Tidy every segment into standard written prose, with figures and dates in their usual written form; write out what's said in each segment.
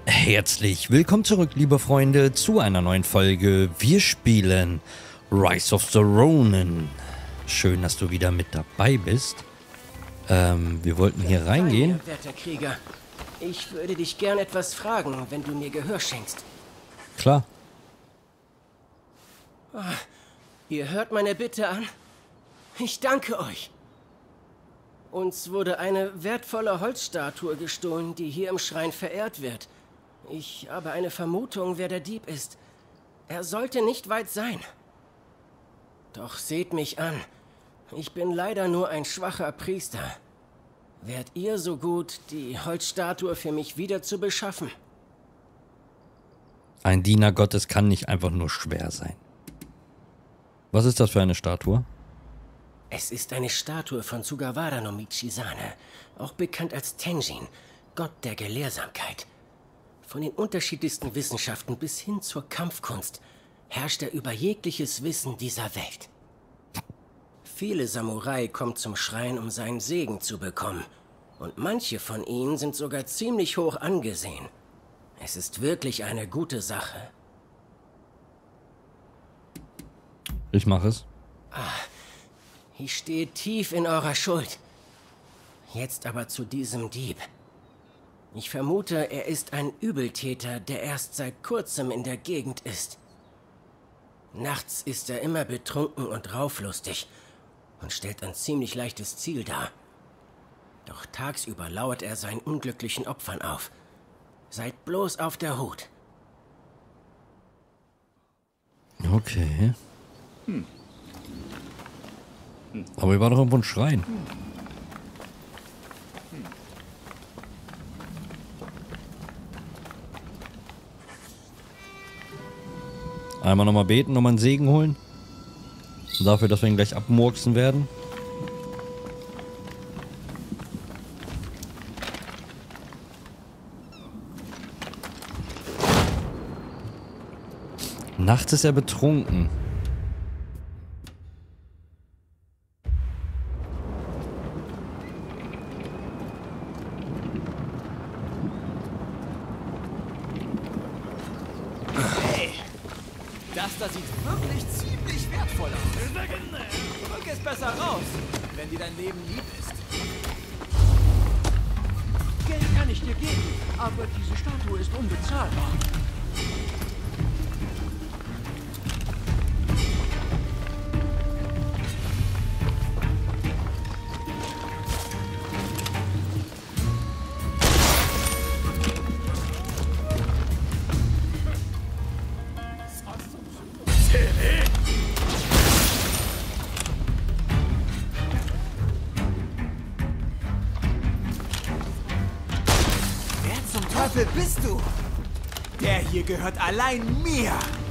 Herzlich willkommen zurück, liebe Freunde, zu einer neuen Folge. Wir spielen Rise of the Ronin. Schön, dass du wieder mit dabei bist. Wir wollten hier reingehen. Werter Krieger, ich würde dich gern etwas fragen, wenn du mir Gehör schenkst. Klar. Ihr hört meine Bitte an? Ich danke euch. Uns wurde eine wertvolle Holzstatue gestohlen, die hier im Schrein verehrt wird. Ich habe eine Vermutung, wer der Dieb ist. Er sollte nicht weit sein. Doch seht mich an. Ich bin leider nur ein schwacher Priester. Wärt ihr so gut, die Holzstatue für mich wieder zu beschaffen? Ein Diener Gottes kann nicht einfach nur schwer sein. Was ist das für eine Statue? Es ist eine Statue von Sugawara no Michizane, auch bekannt als Tenjin, Gott der Gelehrsamkeit. Von den unterschiedlichsten Wissenschaften bis hin zur Kampfkunst herrscht er über jegliches Wissen dieser Welt. Viele Samurai kommen zum Schrein, um seinen Segen zu bekommen. Und manche von ihnen sind sogar ziemlich hoch angesehen. Es ist wirklich eine gute Sache. Ich mache es. Ich stehe tief in eurer Schuld. Jetzt aber zu diesem Dieb. Ich vermute, er ist ein Übeltäter, der erst seit kurzem in der Gegend ist. Nachts ist er immer betrunken und rauflustig und stellt ein ziemlich leichtes Ziel dar. Doch tagsüber lauert er seinen unglücklichen Opfern auf. Seid bloß auf der Hut. Okay. Aber hier war doch irgendwo ein Schrein. Einmal nochmal beten, nochmal einen Segen holen. Dafür, dass wir ihn gleich abmurksen werden. Nachts ist er betrunken. Das da sieht wirklich ziemlich wertvoll aus. Rück es besser raus, wenn dir dein Leben lieb ist. Geld kann ich dir geben, aber diese Statue ist unbezahlbar. Wer zum Teufel bist du? Der hier gehört allein mir.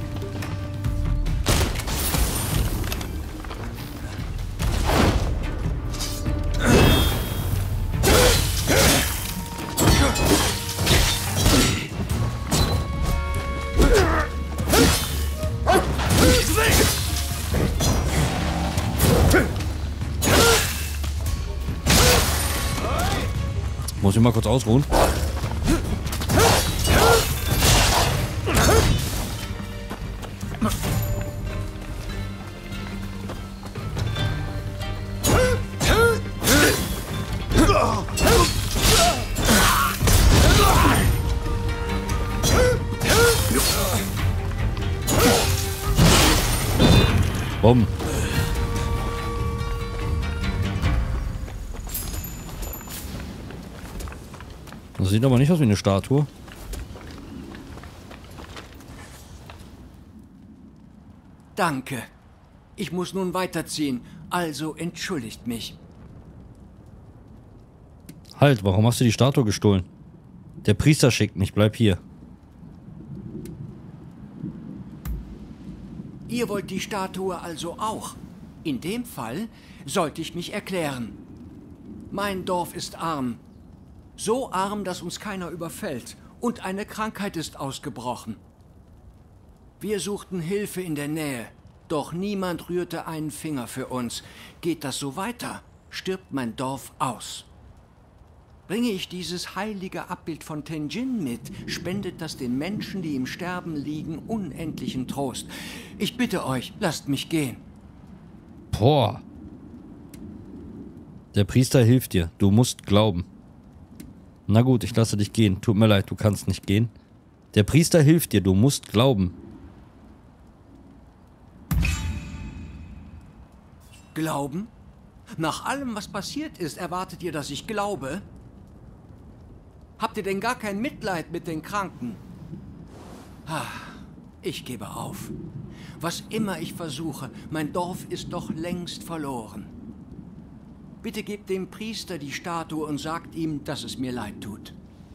Muss ich mal kurz ausruhen. Bumm. Das sieht aber nicht aus wie eine Statue. Danke. Ich muss nun weiterziehen, also entschuldigt mich. Halt, warum hast du die Statue gestohlen? Der Priester schickt mich, bleib hier. Ihr wollt die Statue also auch. In dem Fall sollte ich mich erklären. Mein Dorf ist arm. So arm, dass uns keiner überfällt. Und eine Krankheit ist ausgebrochen. Wir suchten Hilfe in der Nähe. Doch niemand rührte einen Finger für uns. Geht das so weiter, stirbt mein Dorf aus. Bringe ich dieses heilige Abbild von Tenjin mit, spendet das den Menschen, die im Sterben liegen, unendlichen Trost. Ich bitte euch, lasst mich gehen. Boah. Der Priester hilft dir. Du musst glauben. Na gut, ich lasse dich gehen. Tut mir leid, du kannst nicht gehen. Der Priester hilft dir. Du musst glauben. Glauben? Nach allem, was passiert ist, erwartet ihr, dass ich glaube? Habt ihr denn gar kein Mitleid mit den Kranken? Ich gebe auf. Was immer ich versuche, mein Dorf ist doch längst verloren. Bitte gebt dem Priester die Statue und sagt ihm, dass es mir leid tut.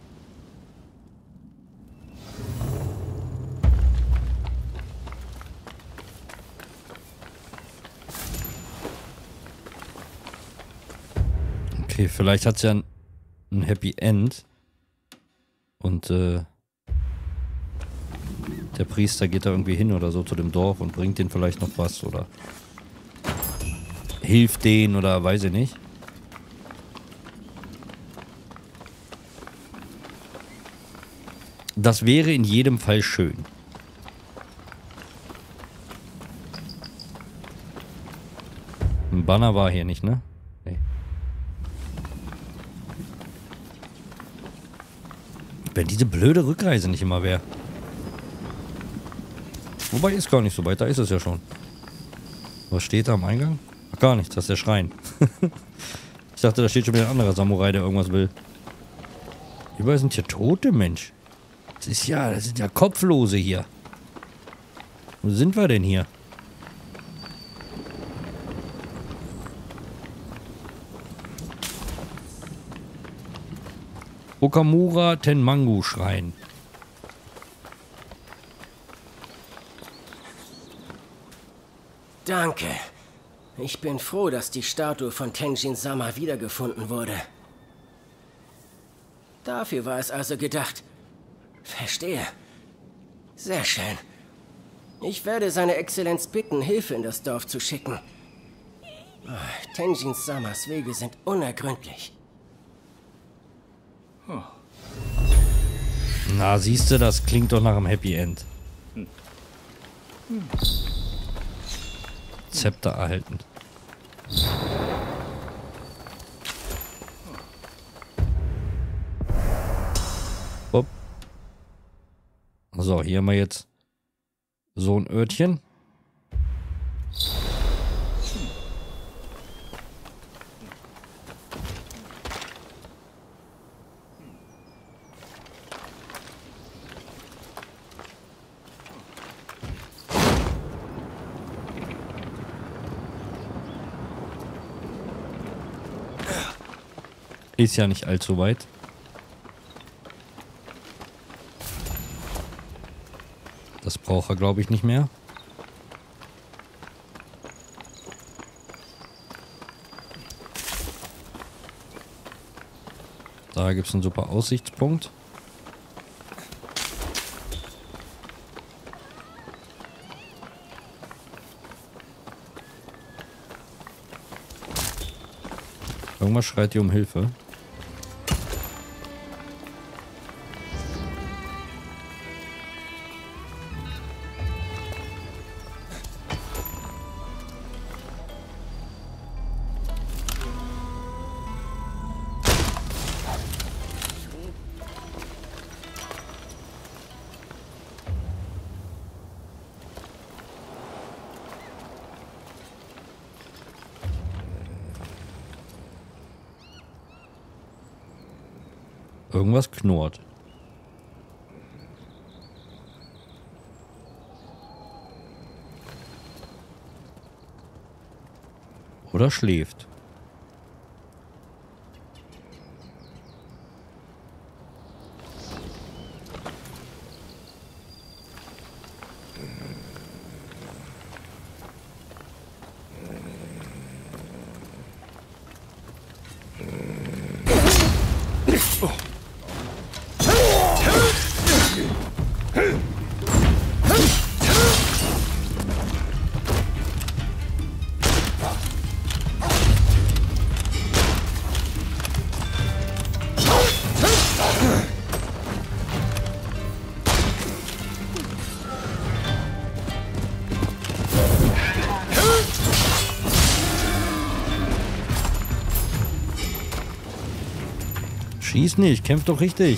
Okay, vielleicht hat es ja ein Happy End. Und der Priester geht da irgendwie hin oder so zu dem Dorf und bringt denen vielleicht noch was oder hilft denen oder weiß ich nicht. Das wäre in jedem Fall schön. Ein Banner war hier nicht, ne? Nee. Wenn diese blöde Rückreise nicht immer wäre. Wobei ist gar nicht so weit, da ist es ja schon. Was steht da am Eingang? Ach, gar nichts, das ist der Schrein. Ich dachte, da steht schon wieder ein anderer Samurai, der irgendwas will. Überall sind hier Tote, Mensch. Das sind ja Kopflose hier. Wo sind wir denn hier? Okamura Tenmangu Schrein. Danke. Ich bin froh, dass die Statue von Tenjin-sama wiedergefunden wurde. Dafür war es also gedacht. Verstehe. Sehr schön. Ich werde seine Exzellenz bitten, Hilfe in das Dorf zu schicken. Tenjin-samas Wege sind unergründlich. Na, siehst du, das klingt doch nach einem Happy End. Zepter erhalten. Hopp. So, hier haben wir jetzt so ein Örtchen. Ist ja nicht allzu weit. Das braucht er, glaube ich, nicht mehr. Da gibt es einen super Aussichtspunkt. Irgendwas schreit hier um Hilfe. Irgendwas knurrt. Oder schläft. Schieß nicht, kämpf doch richtig.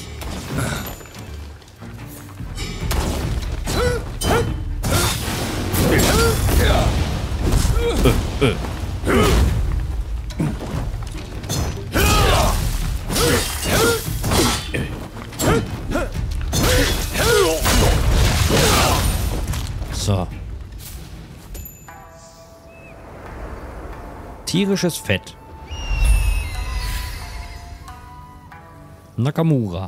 So. Tierisches Fett. Nakamura.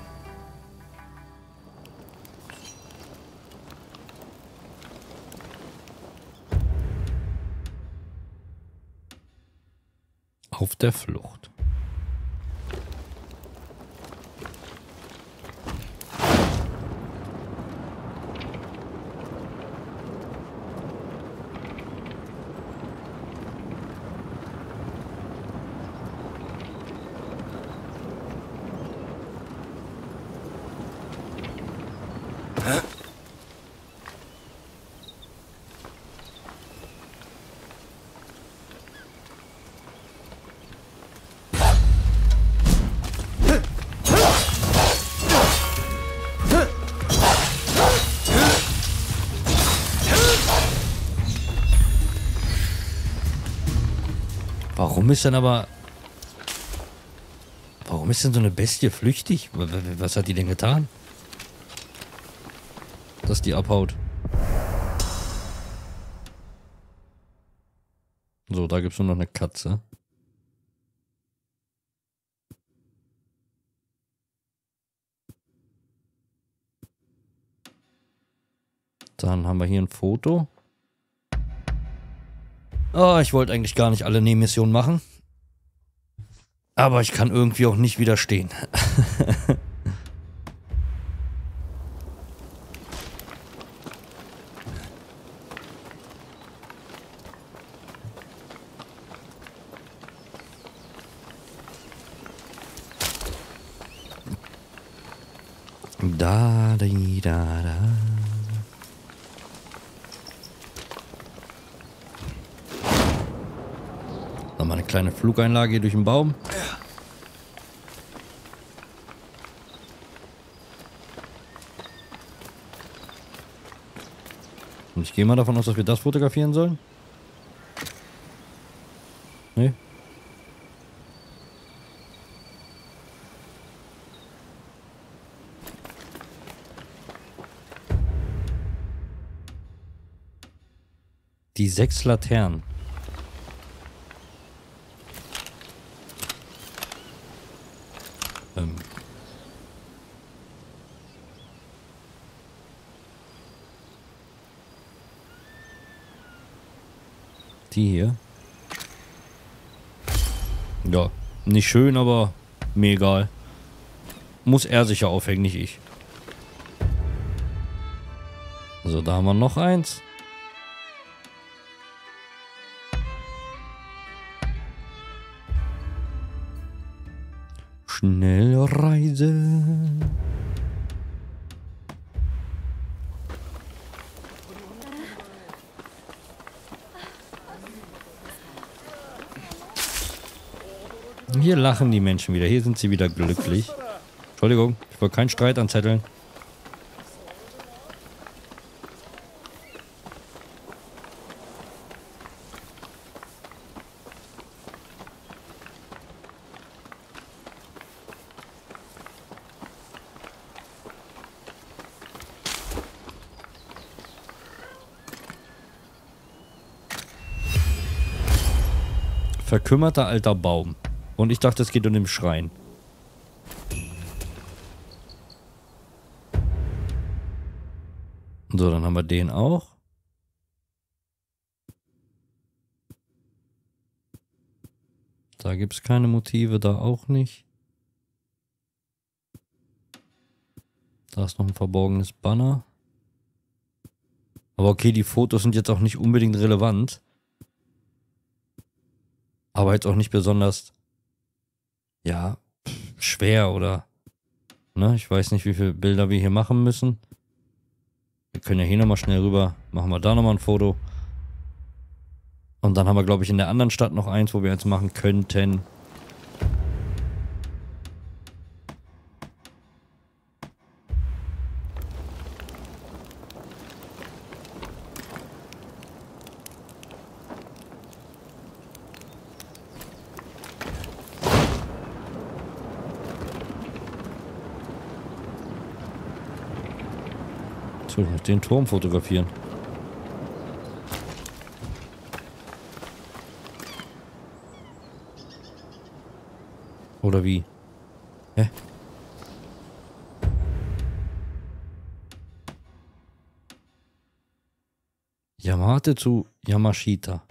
Auf der Flucht. Warum ist denn aber... Warum ist denn so eine Bestie flüchtig? Was hat die denn getan? Dass die abhaut. So, da gibt es nur noch eine Katze. Dann haben wir hier ein Foto. Oh, ich wollte eigentlich gar nicht alle Nebenmissionen machen. Aber ich kann irgendwie auch nicht widerstehen. Da, da. Nochmal eine kleine Flugeinlage hier durch den Baum. Und ich gehe mal davon aus, dass wir das fotografieren sollen. Nee. Die 6 Laternen. Die hier. Ja, nicht schön, aber mir egal. Muss er sich ja aufhängen, nicht ich. So, da haben wir noch eins. Schnellreise. Hier lachen die Menschen wieder. Hier sind sie wieder glücklich. Entschuldigung, ich wollte keinen Streit anzetteln. Verkümmerter alter Baum. Und ich dachte, es geht um den Schrein. So, dann haben wir den auch. Da gibt es keine Motive, da auch nicht. Da ist noch ein verborgenes Banner. Aber okay, die Fotos sind jetzt auch nicht unbedingt relevant. Aber jetzt auch nicht besonders, ja, schwer oder, ne, ich weiß nicht, wie viele Bilder wir hier machen müssen. Wir können ja hier nochmal schnell rüber, machen wir da nochmal ein Foto. Und dann haben wir, glaube ich, in der anderen Stadt noch eins, wo wir jetzt machen könnten. So, ich muss den Turm fotografieren. Oder wie? Hä? Yamate zu Yamashita.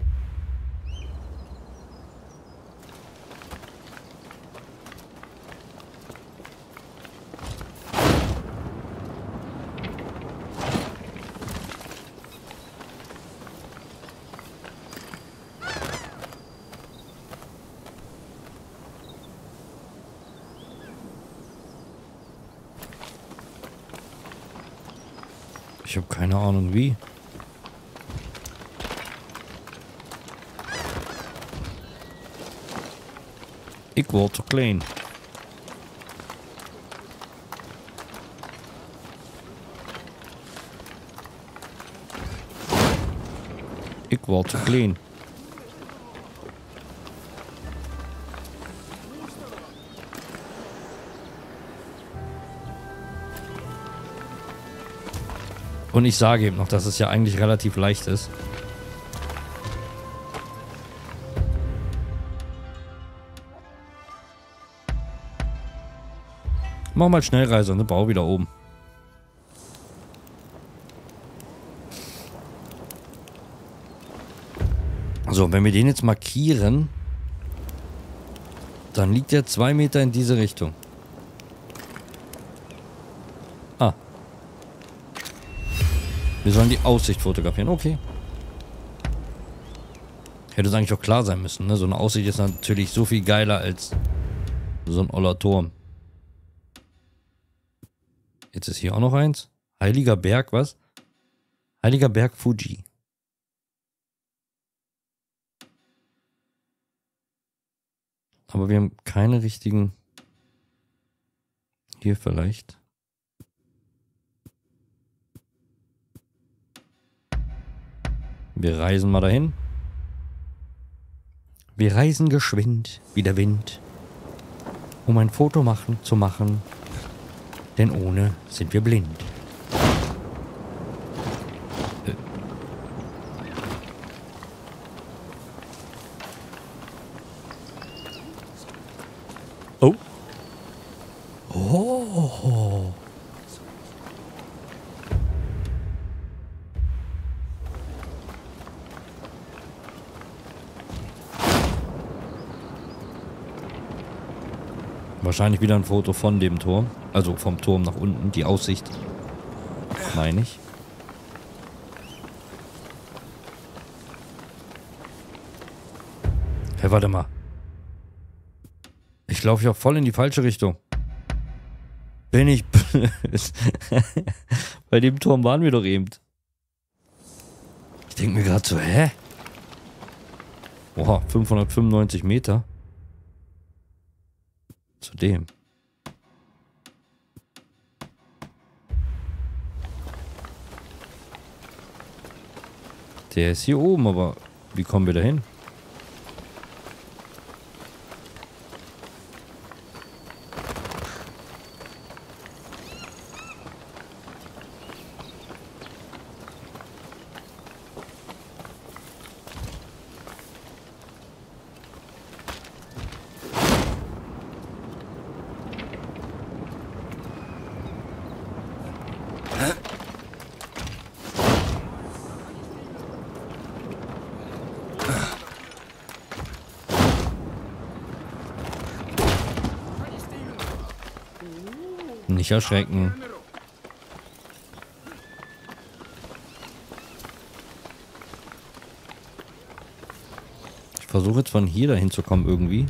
Ich habe keine Ahnung wie. Ik word te klein. Ik word te klein. Und ich sage eben noch, dass es ja eigentlich relativ leicht ist. Mach mal Schnellreise und ne? Bau wieder oben. So, wenn wir den jetzt markieren, dann liegt er 2 Meter in diese Richtung. Ah. Wir sollen die Aussicht fotografieren. Okay. Hätte es eigentlich auch klar sein müssen, ne? So eine Aussicht ist natürlich so viel geiler als so ein oller Turm. Jetzt ist hier auch noch eins. Heiliger Berg, was? Heiliger Berg Fuji. Aber wir haben keine richtigen... Hier vielleicht. Wir reisen mal dahin. Wir reisen geschwind wie der Wind, um ein Foto zu machen, denn ohne sind wir blind. Oh. Oh. Wahrscheinlich wieder ein Foto von dem Turm. Also vom Turm nach unten. Die Aussicht. Meine ich. Hey, warte mal. Ich laufe ja voll in die falsche Richtung. Bin ich blöd. Bei dem Turm waren wir doch eben. Ich denke mir gerade so, hä? Oha, 595 Meter. Zu dem. Der ist hier oben, aber wie kommen wir da hin? Nicht erschrecken. Ich versuche jetzt von hier dahin zu kommen irgendwie.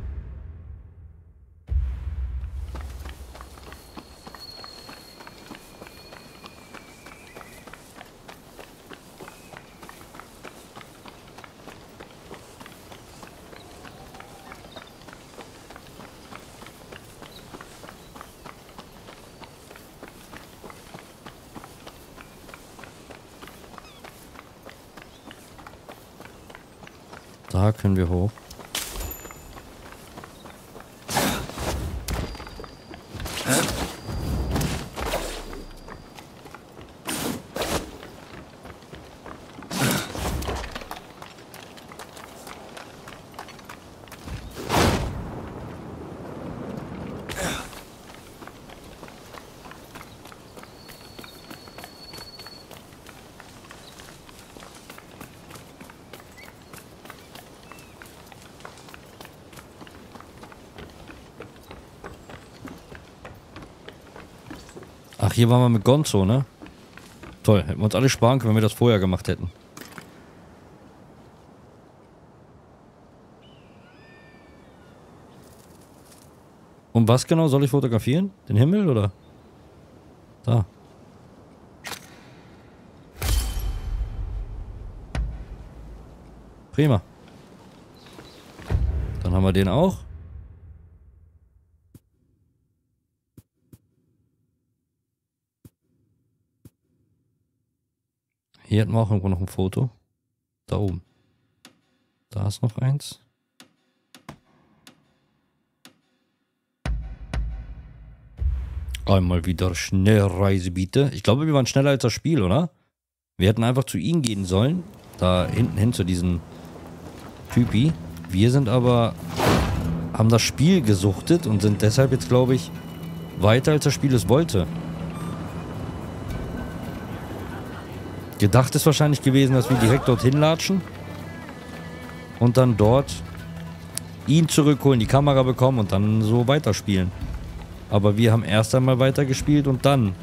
Da können wir hoch. Ach, hier waren wir mit Gonzo, ne? Toll, hätten wir uns alle sparen können, wenn wir das vorher gemacht hätten. Und was genau soll ich fotografieren? Den Himmel oder? Da. Prima. Dann haben wir den auch. Hier hätten wir auch irgendwo noch ein Foto. Da oben. Da ist noch eins. Einmal wieder Schnellreise bitte. Ich glaube, wir waren schneller als das Spiel, oder? Wir hätten einfach zu ihnen gehen sollen. Da hinten hin zu diesem Typi. Wir sind aber... haben das Spiel gesuchtet und sind deshalb jetzt, glaube ich, weiter als das Spiel es wollte. Gedacht ist wahrscheinlich gewesen, dass wir direkt dorthin latschen. Und dann dort ihn zurückholen, die Kamera bekommen und dann so weiterspielen. Aber wir haben erst einmal weitergespielt und dann...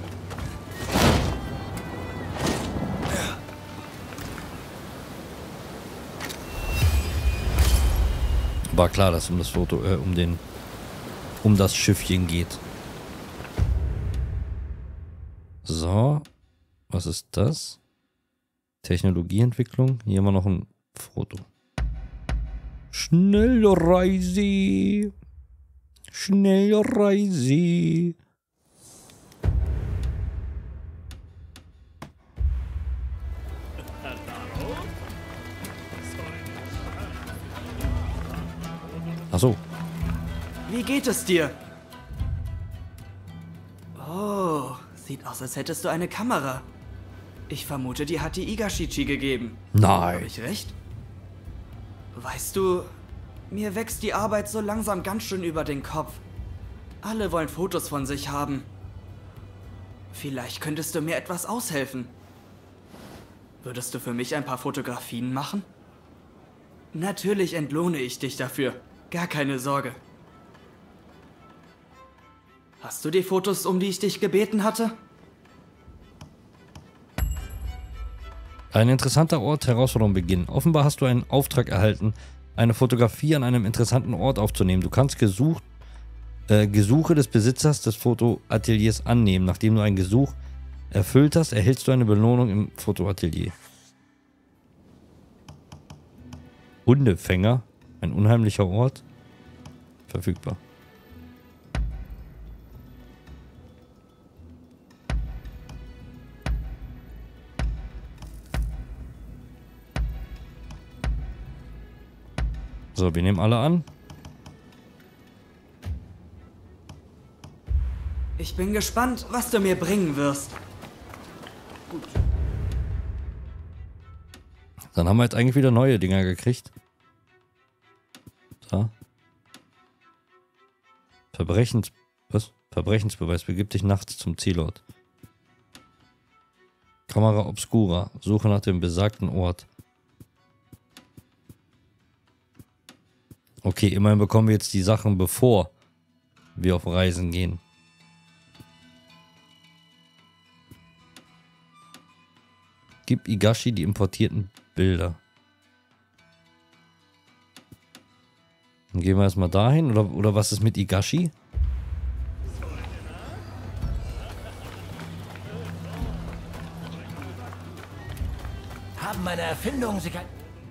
War klar, dass es um das Foto, um das Schiffchen geht. So. Was ist das? Technologieentwicklung. Hier haben wir noch ein Foto. Schnellreise. Schnellreise. Ach so. Wie geht es dir? Oh, sieht aus, als hättest du eine Kamera. Ich vermute, die hat die Igashichi gegeben. Nein. Habe ich recht? Weißt du, mir wächst die Arbeit so langsam ganz schön über den Kopf. Alle wollen Fotos von sich haben. Vielleicht könntest du mir etwas aushelfen. Würdest du für mich ein paar Fotografien machen? Natürlich entlohne ich dich dafür. Gar keine Sorge. Hast du die Fotos, um die ich dich gebeten hatte? Ein interessanter Ort, Herausforderung beginnen. Offenbar hast du einen Auftrag erhalten, eine Fotografie an einem interessanten Ort aufzunehmen. Du kannst Gesuche des Besitzers des Fotoateliers annehmen. Nachdem du ein Gesuch erfüllt hast, erhältst du eine Belohnung im Fotoatelier. Hundefänger, ein unheimlicher Ort, verfügbar. So, wir nehmen alle an. Ich bin gespannt, was du mir bringen wirst. Gut. Dann haben wir jetzt eigentlich wieder neue Dinger gekriegt. Da. Verbrechensbeweis. Begib dich nachts zum Zielort. Kamera Obscura. Suche nach dem besagten Ort. Okay, immerhin bekommen wir jetzt die Sachen, bevor wir auf Reisen gehen. Gib Igashi die importierten Bilder. Dann gehen wir erstmal dahin. Oder was ist mit Igashi? Haben meine Erfindungen Sie...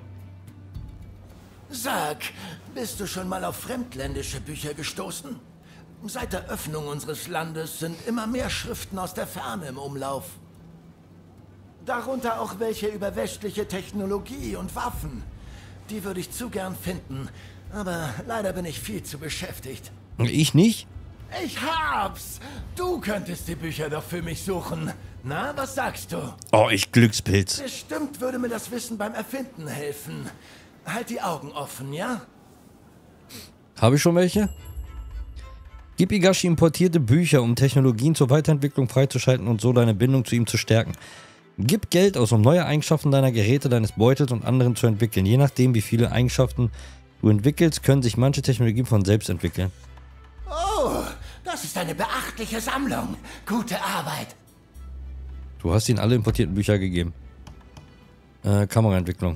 Sag, bist du schon mal auf fremdländische Bücher gestoßen? Seit der Öffnung unseres Landes sind immer mehr Schriften aus der Ferne im Umlauf. Darunter auch welche über westliche Technologie und Waffen. Die würde ich zu gern finden, aber leider bin ich viel zu beschäftigt. Ich nicht? Ich hab's! Du könntest die Bücher doch für mich suchen. Na, was sagst du? Oh, ich Glückspilz. Bestimmt würde mir das Wissen beim Erfinden helfen. Halt die Augen offen, ja? Habe ich schon welche? Gib Igashi importierte Bücher, um Technologien zur Weiterentwicklung freizuschalten und so deine Bindung zu ihm zu stärken. Gib Geld aus, um neue Eigenschaften deiner Geräte, deines Beutels und anderen zu entwickeln. Je nachdem, wie viele Eigenschaften du entwickelst, können sich manche Technologien von selbst entwickeln. Oh, Das ist eine beachtliche Sammlung. Gute Arbeit. Du hast ihnen alle importierten Bücher gegeben. Kameraentwicklung.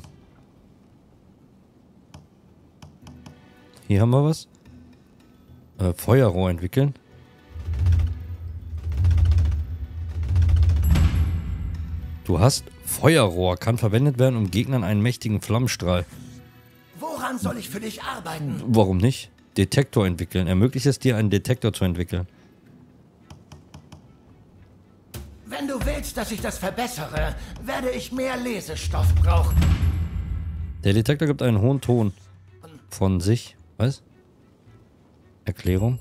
Hier haben wir was. Feuerrohr entwickeln. Du hast Feuerrohr. Kann verwendet werden, um Gegnern einen mächtigen Flammenstrahl. Woran soll ich für dich arbeiten? Warum nicht? Detektor entwickeln. Ermöglicht es dir, einen Detektor zu entwickeln. Wenn du willst, dass ich das verbessere, werde ich mehr Lesestoff brauchen. Der Detektor gibt einen hohen Ton von sich. Was? Erklärung.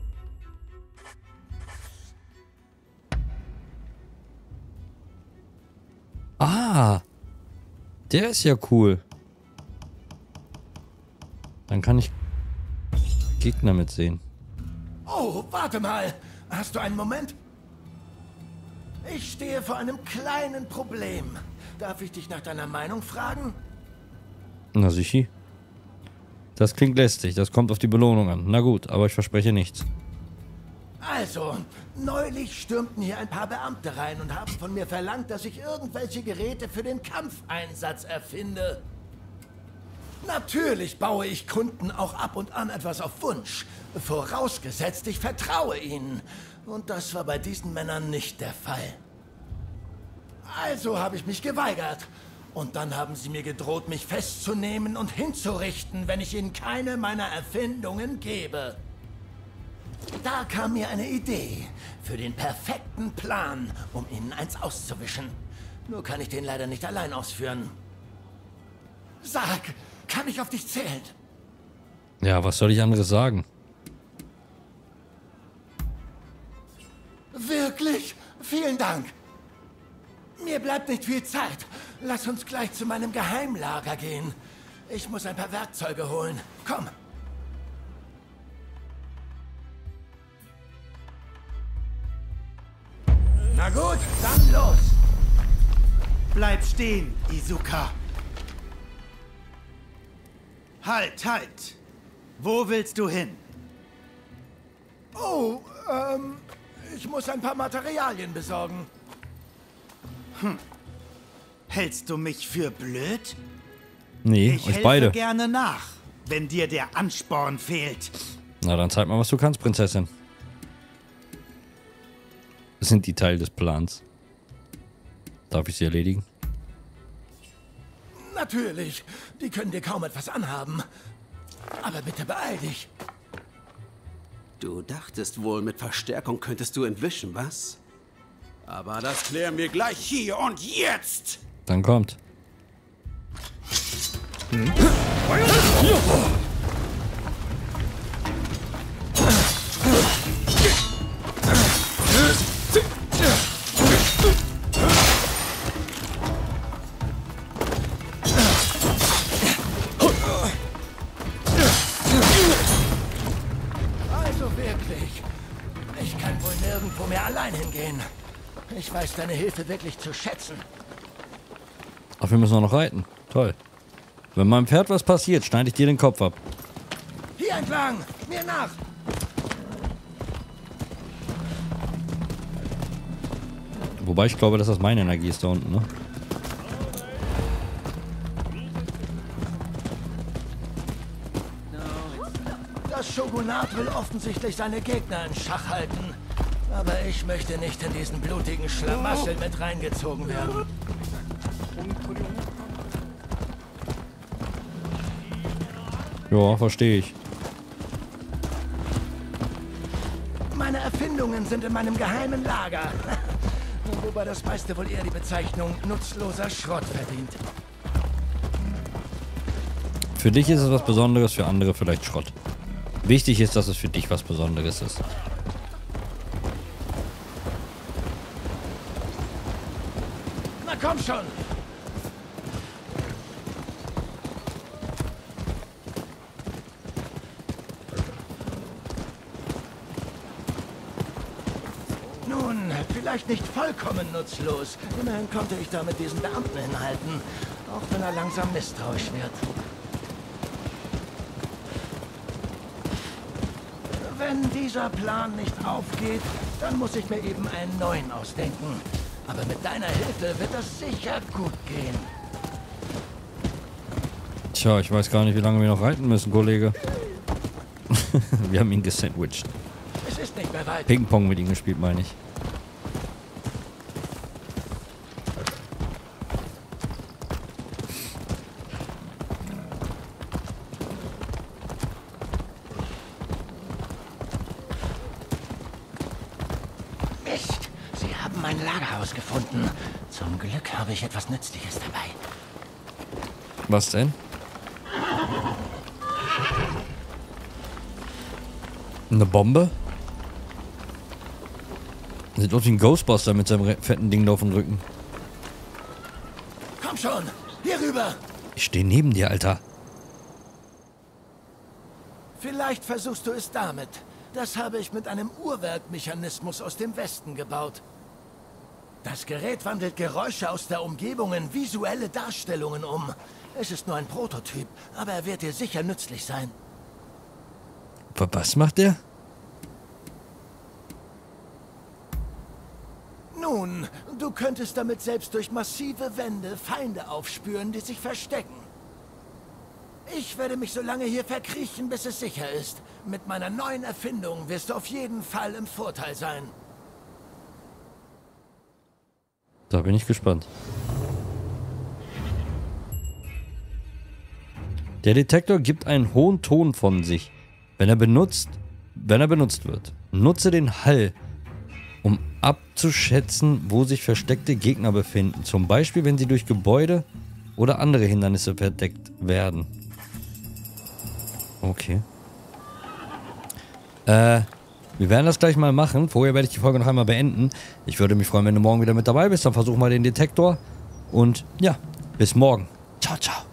Ah! Der ist ja cool. Dann kann ich Gegner mitsehen. Oh, warte mal. Hast du einen Moment? Ich stehe vor einem kleinen Problem. Darf ich dich nach deiner Meinung fragen? Na sicher. Das klingt lästig. Das kommt auf die Belohnung an. Na gut, aber ich verspreche nichts. Also, neulich stürmten hier ein paar Beamte rein und haben von mir verlangt, dass ich irgendwelche Geräte für den Kampfeinsatz erfinde. Natürlich baue ich Kunden auch ab und an etwas auf Wunsch. Vorausgesetzt, ich vertraue ihnen. Und das war bei diesen Männern nicht der Fall. Also habe ich mich geweigert. Und dann haben sie mir gedroht, mich festzunehmen und hinzurichten, wenn ich ihnen keine meiner Erfindungen gebe. Da kam mir eine Idee für den perfekten Plan, um ihnen eins auszuwischen. Nur kann ich den leider nicht allein ausführen. Sag, kann ich auf dich zählen? Ja, was soll ich anderes sagen? Wirklich? Vielen Dank. Mir bleibt nicht viel Zeit. Lass uns gleich zu meinem Geheimlager gehen. Ich muss ein paar Werkzeuge holen. Komm. Na gut, dann los. Bleib stehen, Izuka. Halt, halt. Wo willst du hin? Oh, ich muss ein paar Materialien besorgen. Hältst du mich für blöd? Nee, Ich euch helfe beide. gerne nach, wenn dir der Ansporn fehlt. Na, dann zeig mal, was du kannst, Prinzessin. Sind die Teil des Plans? Darf ich sie erledigen? Natürlich. Die können dir kaum etwas anhaben. Aber bitte beeil dich. Du dachtest wohl, mit Verstärkung könntest du entwischen, was? Aber das klären wir gleich hier und jetzt! Dann kommt. Also wirklich. Ich kann wohl nirgendwo mehr allein hingehen. Ich weiß deine Hilfe wirklich zu schätzen. Ach, wir müssen auch noch reiten. Toll. Wenn meinem Pferd was passiert, schneide ich dir den Kopf ab. Hier entlang! Mir nach! Wobei ich glaube, dass das meine Energie ist da unten, ne? Das Shogunat will offensichtlich seine Gegner in Schach halten. Aber ich möchte nicht in diesen blutigen Schlamassel mit reingezogen werden. Ja, verstehe ich. Meine Erfindungen sind in meinem geheimen Lager. Wobei das meiste wohl eher die Bezeichnung nutzloser Schrott verdient. Für dich ist es was Besonderes, für andere vielleicht Schrott. Wichtig ist, dass es für dich was Besonderes ist. Na komm schon! Nun, vielleicht nicht vollkommen nutzlos. Immerhin konnte ich damit diesen Beamten hinhalten. Auch wenn er langsam misstrauisch wird. Wenn dieser Plan nicht aufgeht, dann muss ich mir eben einen neuen ausdenken. Aber mit deiner Hilfe wird das sicher gut gehen. Tja, ich weiß gar nicht, wie lange wir noch reiten müssen, Kollege. Wir haben ihn gesandwiched. Es ist nicht mehr weit. Ping-Pong mit ihm gespielt, meine ich. Mist, Sie haben mein Lagerhaus gefunden. Zum Glück habe ich etwas Nützliches dabei. Was denn? Eine Bombe? Sieht aus wie ein Ghostbuster mit seinem fetten Ding auf dem Rücken. Komm schon, hier rüber. Ich stehe neben dir, Alter. Vielleicht versuchst du es damit. Das habe ich mit einem Uhrwerkmechanismus aus dem Westen gebaut. Das Gerät wandelt Geräusche aus der Umgebung in visuelle Darstellungen um. Es ist nur ein Prototyp, aber er wird dir sicher nützlich sein. Was macht der? Nun, du könntest damit selbst durch massive Wände Feinde aufspüren, die sich verstecken. Ich werde mich so lange hier verkriechen, bis es sicher ist. Mit meiner neuen Erfindung wirst du auf jeden Fall im Vorteil sein. Da bin ich gespannt. Der Detektor gibt einen hohen Ton von sich, wenn er benutzt wird. Nutze den Hall, um abzuschätzen, wo sich versteckte Gegner befinden. Zum Beispiel, wenn sie durch Gebäude oder andere Hindernisse verdeckt werden. Okay. Wir werden das gleich mal machen. Vorher werde ich die Folge noch einmal beenden. Ich würde mich freuen, wenn du morgen wieder mit dabei bist. Dann versuchen wir den Detektor. Und ja, bis morgen. Ciao, ciao.